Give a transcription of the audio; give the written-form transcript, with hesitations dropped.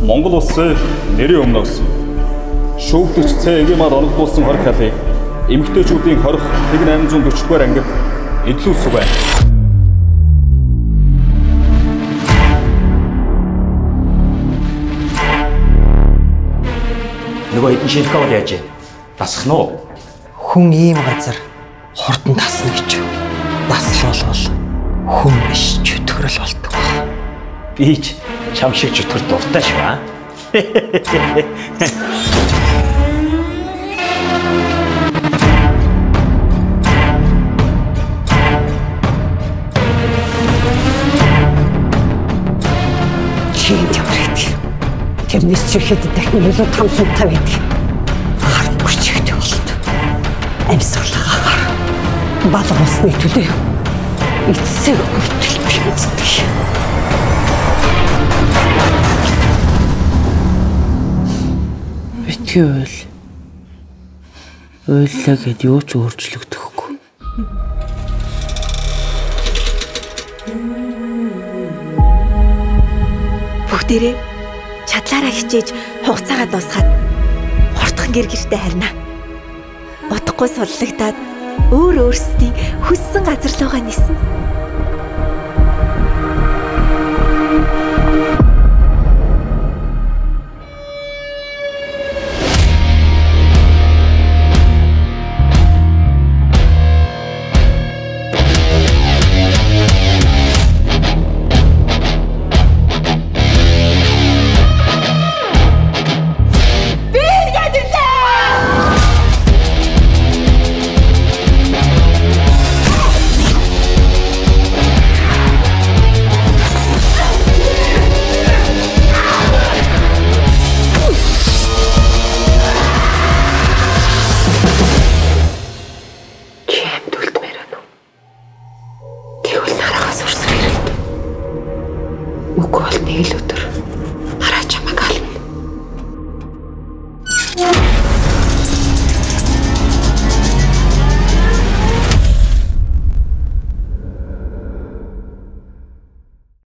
Монгол улсын нэрийн өмнө гэсэн. Шүүгдэгч ЦЭГ-мад оногдуулсан хорих халыг эмэгтэйчүүдийн хорих 1840-р ангид эдлүүлсэн байна. Нөгөө хэдэн шилкавал яаж дасах нь уу? Хүн ийм газар хурдан тасна гэж. Даслуулвал хүн биш чөтгөрөл болдог ба. Би ч чам шиг чөтгөр дуртай шүү аа. Чинд яваад. Тэрнээс чихэд дахин илүү тамсантай байдаг. Харахгүй чихтэй болт. Амьсгалаа. Балга усны төлөө. Эцэг хүртэл бэлддэг. Битгий уйл. Уйллаа гэд юу ч өөрчлөгдөхгүй. Бүгдээрээ чадлаараа хичээж хугацаагаа дуусгаад хурдхан гэр гэртээ харина. Удахгүй суллагдаад өөр өөрсдийн хүссэн газар руугаа ниснэ. Үгүй бол нэг л өдөр